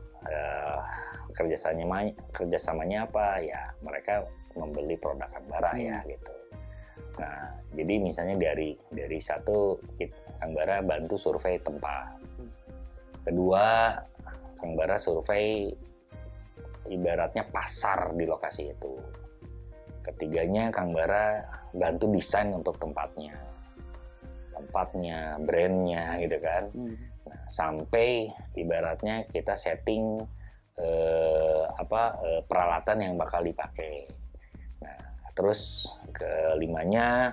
S1: kerjasamanya apa ya? Mereka membeli produk Kang Bara ya gitu. Nah, jadi misalnya dari satu Kang Bara bantu survei tempat. Kedua, Kang Bara survei ibaratnya pasar di lokasi itu. Ketiganya, Kang Bara bantu desain untuk tempatnya, brandnya gitu kan. Nah, sampai ibaratnya kita setting peralatan yang bakal dipakai. Nah, terus kelimanya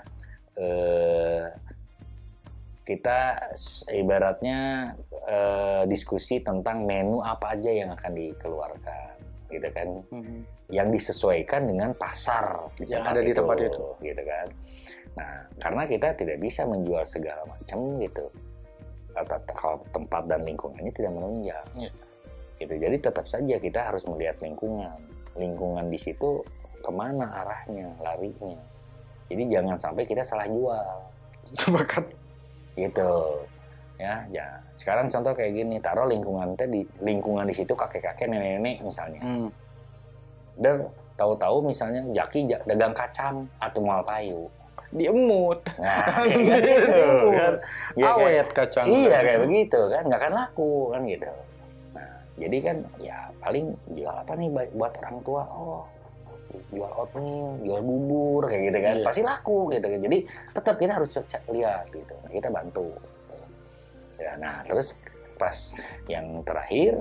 S1: kita ibaratnya diskusi tentang menu apa aja yang akan dikeluarkan gitu kan, yang disesuaikan dengan pasar
S2: yang ada di tempat itu
S1: gitu kan. Nah, karena kita tidak bisa menjual segala macam gitu kalau tempat dan lingkungannya tidak menunjang gitu. Jadi tetap saja kita harus melihat lingkungan di situ kemana arahnya, larinya. Jadi jangan sampai kita salah jual.
S2: Sepakat.
S1: Gitu ya. Sekarang contoh kayak gini, taruh lingkungan di situ kakek-kakek, nenek-nenek misalnya, dan tahu-tahu misalnya Jaki dagang kacang atau mual payu,
S2: diemut,
S1: nah kayak gitu kan,
S2: awet kacang,
S1: iya kayak begitu kan, nggak akan laku kan gitu. Nah jadi kan ya paling jual apa nih buat orang tua, jual oatmeal, jual bubur kayak gitu kan, pasti laku gitu kan. Jadi tetap kita harus lihat gitu, kita bantu ya. Nah terus pas yang terakhir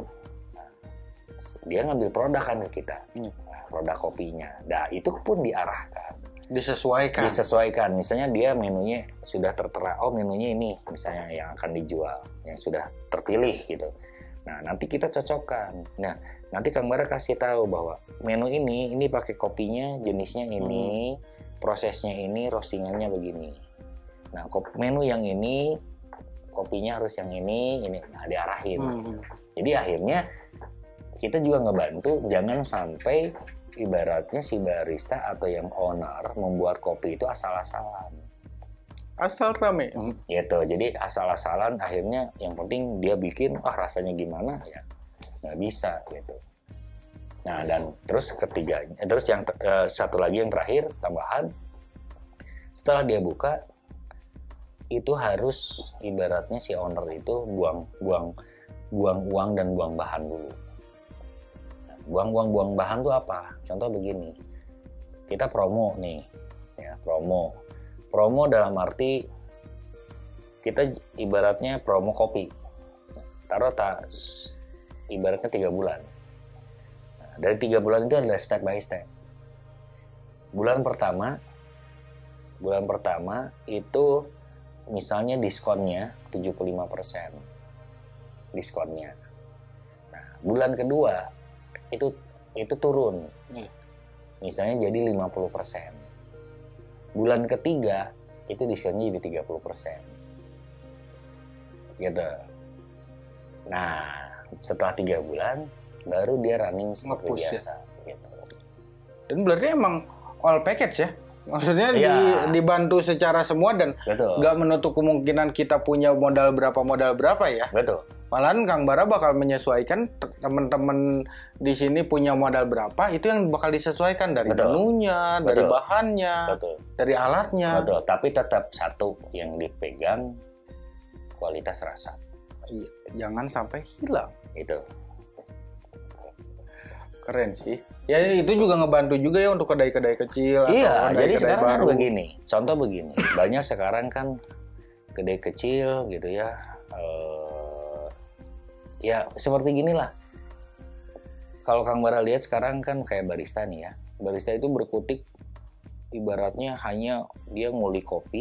S1: dia ngambil produk kan ke kita, produk kopinya. Nah itu pun diarahkan
S2: disesuaikan.
S1: Misalnya dia menunya sudah tertera, oh menunya ini misalnya yang akan dijual, yang sudah terpilih gitu. Nah nanti kita cocokkan. Nah nanti Kang Bara kasih tahu bahwa menu ini pakai kopinya jenisnya ini, prosesnya ini, roastingannya begini. Nah menu yang ini kopinya harus yang ini, nah diarahin. Jadi akhirnya kita juga ngebantu jangan sampai ibaratnya si barista atau yang owner membuat kopi itu asal-asalan.
S2: Asal rame.
S1: Gitu. Jadi asal-asalan akhirnya yang penting dia bikin rasanya gimana ya nggak bisa gitu. Nah dan terus yang satu lagi yang terakhir tambahan, setelah dia buka itu harus ibaratnya si owner itu buang uang dan buang bahan dulu. Buang bahan tuh apa? Contoh begini, kita promo nih, ya promo dalam arti kita ibaratnya promo kopi, taruh ibaratnya 3 bulan. Nah, dari 3 bulan itu adalah step by step. Bulan pertama itu misalnya diskonnya 75% diskonnya. Nah, bulan kedua itu turun, misalnya jadi 50%. Bulan ketiga itu diskonnya jadi 30%, gitu. Nah setelah 3 bulan baru dia running seperti biasa, gitu.
S2: Dan berarti emang all package ya, maksudnya dibantu secara semua dan nggak menutup kemungkinan kita punya modal berapa ya.
S1: Betul.
S2: Malahan Kang Bara bakal menyesuaikan teman-teman di sini punya modal berapa, itu yang bakal disesuaikan dari menunya, dari bahannya, dari alatnya.
S1: Betul. Tapi tetap satu yang dipegang, kualitas rasa.
S2: Iya, jangan sampai hilang.
S1: Itu.
S2: Keren sih. Ya itu juga ngebantu juga ya untuk kedai-kedai kecil.
S1: Iya, jadi sekarang kan begini. Contoh begini, banyak sekarang kan kedai kecil gitu ya. Ya seperti ginilah. Kalau Kang Bara lihat sekarang kan kayak barista nih ya. Barista itu berkutik ibaratnya hanya dia ngulik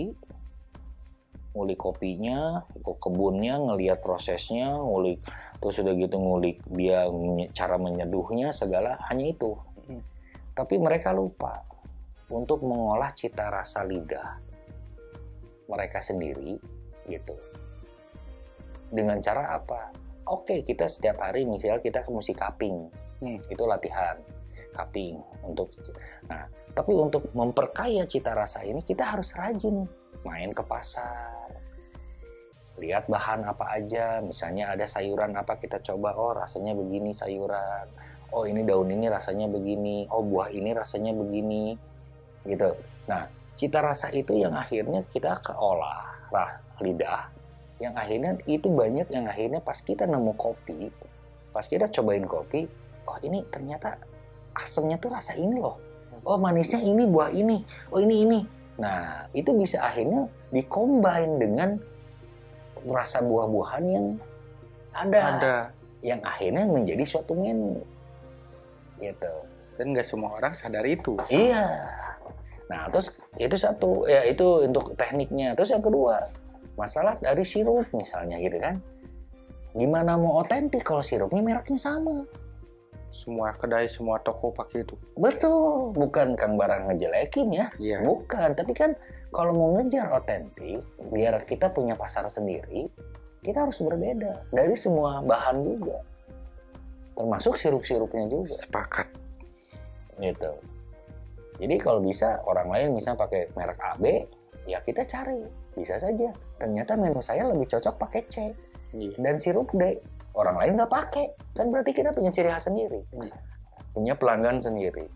S1: kopinya, kebunnya, ngelihat prosesnya, ngulik, terus udah gitu ngulik dia cara menyeduhnya segala, hanya itu. Tapi mereka lupa untuk mengolah cita rasa lidah mereka sendiri gitu. Dengan cara apa? Oke, kita setiap hari misalnya kita mesti cupping, itu latihan cupping untuk. Nah, tapi untuk memperkaya cita rasa ini kita harus rajin main ke pasar, lihat bahan apa aja, misalnya ada sayuran apa kita coba, oh rasanya begini sayuran, oh ini daun ini rasanya begini, oh buah ini rasanya begini, gitu. Nah, cita rasa itu yang akhirnya kita keolah lidah. Yang akhirnya itu banyak yang akhirnya pas kita nemu kopi, pas kita cobain kopi, oh ini ternyata asamnya tuh rasa ini loh, oh manisnya ini buah ini, oh ini. Nah itu bisa akhirnya dikombin dengan rasa buah-buahan yang ada, yang akhirnya menjadi suatu menu, gitu.
S2: Dan nggak semua orang sadar itu.
S1: Iya. Nah terus itu satu, ya itu untuk tekniknya. Terus yang kedua, masalah dari sirup misalnya gitu kan. Gimana mau otentik kalau sirupnya mereknya sama?
S2: Semua kedai, semua toko pakai itu.
S1: Betul, bukan Kang Bara ngejelekin ya.
S2: Iya.
S1: Bukan, tapi kan kalau mau ngejar otentik, biar kita punya pasar sendiri, kita harus berbeda dari semua bahan juga. Termasuk sirup-sirupnya juga.
S2: Sepakat.
S1: Gitu. Jadi kalau bisa orang lain misalnya pakai merek AB, ya kita cari. Bisa saja. Ternyata menu saya lebih cocok pakai C. Dan sirup D. Orang lain nggak pakai. Kan berarti kita punya ciri khas sendiri. Punya pelanggan sendiri.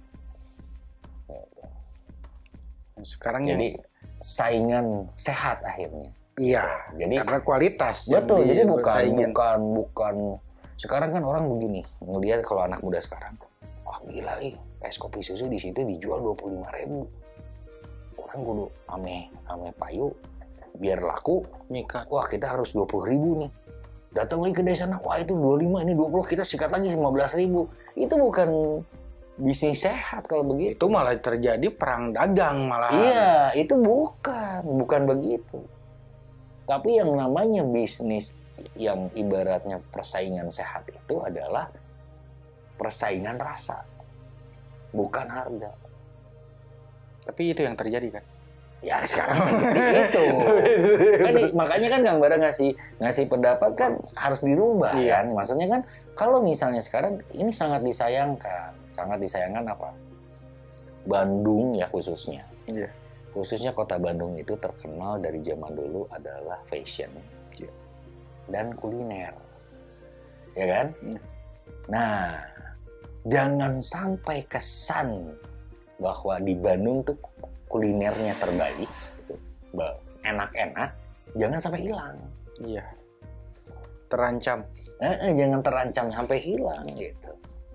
S2: Sekarang
S1: jadi saingan sehat akhirnya.
S2: Iya.
S1: Jadi
S2: karena kualitas.
S1: Betul. Jadi bukan. Sekarang kan orang begini ngelihat kalau anak muda sekarang, wah gila es kopi susu di situ dijual 25.000. Orang kudu ame payu biar laku.
S2: Nyikat.
S1: Wah kita harus 20.000 nih. Datang lagi ke desa sana, wah itu 25, ini 20, kita sikat lagi 15.000. Itu bukan bisnis sehat kalau begitu.
S2: Itu malah terjadi perang dagang malah.
S1: Iya, itu bukan begitu. Tapi yang namanya bisnis yang ibaratnya persaingan sehat itu adalah persaingan rasa, bukan harga.
S2: Tapi itu yang terjadi kan?
S1: Ya sekarang seperti itu. Kan makanya kan Kang Bara ngasih pendapat kan harus dirubah kan. Maksudnya kan kalau misalnya sekarang ini sangat disayangkan apa? Bandung ya khususnya.
S2: Iya.
S1: Khususnya kota Bandung itu terkenal dari zaman dulu adalah fashion dan kuliner. Ya kan? Nah, jangan sampai kesan bahwa di Bandung tuh kulinernya terbaik, gitu, enak-enak, jangan sampai hilang.
S2: Iya. Terancam.
S1: Jangan terancam sampai hilang gitu.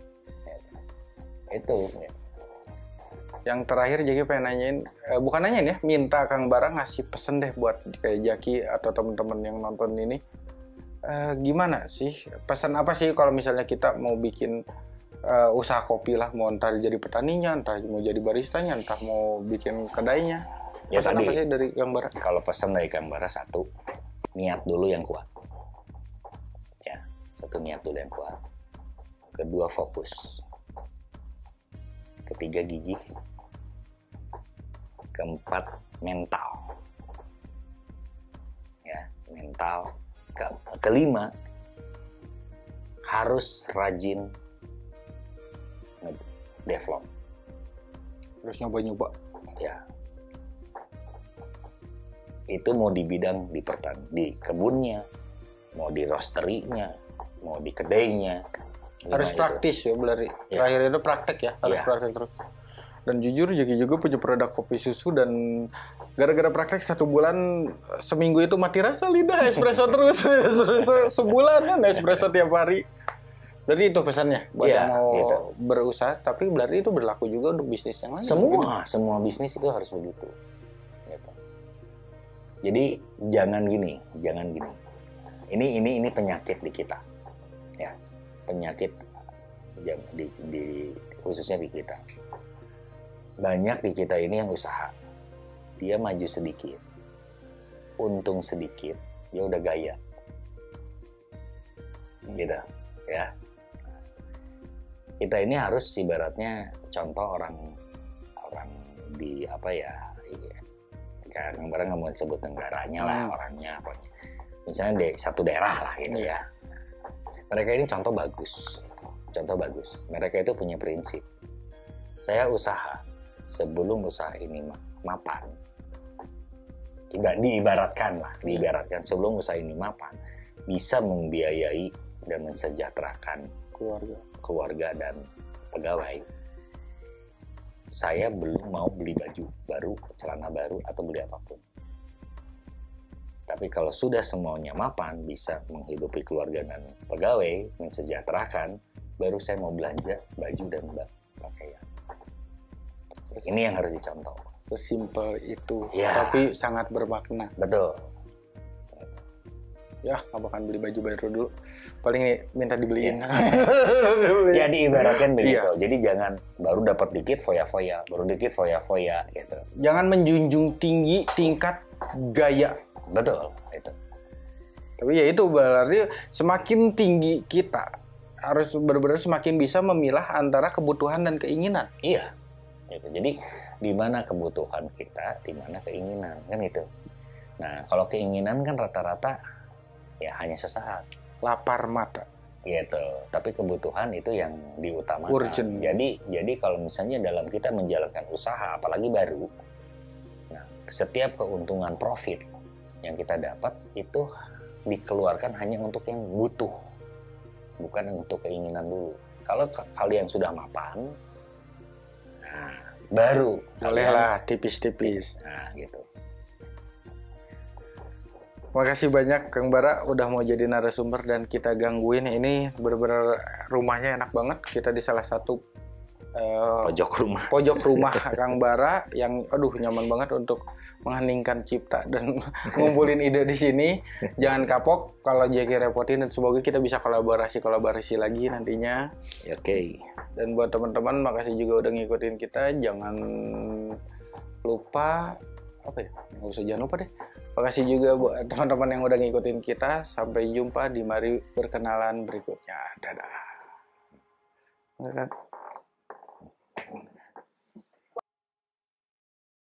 S1: Itu.
S2: Yang terakhir Jaki pengen nanyain, bukan nanyain ya, minta Kang Bara ngasih pesen deh buat kayak Jaki atau teman-teman yang nonton ini. Gimana sih? Pesan apa sih kalau misalnya kita mau bikin usaha kopi lah, mau entah jadi petaninya, entah mau jadi baristanya, entah mau bikin kedainya.
S1: Ya
S2: pesan
S1: tadi,
S2: apa sih dari Kang Bara?
S1: Kalau pesan dari Kang Bara satu, niat dulu yang kuat. Ya, satu niat dulu yang kuat. Kedua fokus. Ketiga gigih. Keempat mental. Ya, mental. Kelima harus rajin develop.
S2: Terus nyoba-nyoba.
S1: Ya. Itu mau di bidang di kebunnya, mau di roasterinya, mau di kedainya.
S2: Harus praktis ya berarti.
S1: Ya.
S2: Terakhir itu praktek ya, harus praktek terus. Dan jujur Jaki juga punya produk kopi susu dan gara-gara praktek 1 bulan, seminggu itu mati rasa lidah, espresso terus. Sebulan kan espresso tiap hari. Berarti itu pesannya buat yang mau berusaha, tapi berarti itu berlaku juga untuk bisnis yang lain.
S1: Semua bisnis itu harus begitu. Gitu. Jadi jangan gini. Ini penyakit di kita. Ya. Penyakit di khususnya di kita. Banyak di kita ini yang usaha. Dia maju sedikit. Untung sedikit, dia udah gaya. Gitu, ya. Kita ini harus ibaratnya contoh orang di apa ya, kayak Kang Bara nggak mau sebut negaranya lah, orangnya apa, misalnya di satu daerah lah gitu ya. Mereka ini contoh bagus. Mereka itu punya prinsip. Saya usaha sebelum usaha ini mapan. Diibaratkan sebelum usaha ini mapan bisa membiayai dan mensejahterakan keluarga dan pegawai. Saya belum mau beli baju baru, celana baru, atau beli apapun. Tapi kalau sudah semuanya mapan, bisa menghidupi keluarga dan pegawai, mensejahterakan, baru saya mau belanja baju dan pakaian. Ini yang harus dicontoh.
S2: Sesimpel itu, tapi sangat bermakna.
S1: Betul.
S2: Ya, nggak bakal beli baju baru dulu. Paling minta dibeliin.
S1: Ya diibaratkan begitu. Jadi jangan baru dapat dikit foya-foya, gitu.
S2: Jangan menjunjung tinggi tingkat gaya.
S1: Betul, itu.
S2: Tapi ya itu berarti semakin tinggi kita harus benar-benar semakin bisa memilah antara kebutuhan dan keinginan.
S1: Iya. Gitu. Jadi di mana kebutuhan kita, di mana keinginan, kan itu. Nah, kalau keinginan kan rata-rata ya hanya sesaat,
S2: lapar mata
S1: gitu. Tapi kebutuhan itu yang diutamakan.
S2: Urgent.
S1: Jadi kalau misalnya dalam kita menjalankan usaha apalagi baru, nah setiap keuntungan profit yang kita dapat itu dikeluarkan hanya untuk yang butuh, bukan untuk keinginan dulu. Kalau kalian sudah mapan, nah baru
S2: bolehlah tipis-tipis.
S1: Nah gitu.
S2: Makasih banyak Kang Bara udah mau jadi narasumber dan kita gangguin. Ini bener-bener rumahnya enak banget. Kita di salah satu pojok rumah Kang Bara yang nyaman banget untuk mengheningkan cipta dan ngumpulin ide di sini. Jangan kapok kalau Jeki repotin, dan semoga kita bisa kolaborasi lagi nantinya.
S1: Oke.
S2: Dan buat teman-teman, makasih juga udah ngikutin kita. Jangan lupa jangan lupa deh. Makasih juga buat teman-teman yang udah ngikutin kita. Sampai jumpa di Mari Berkenalan berikutnya. Dadah.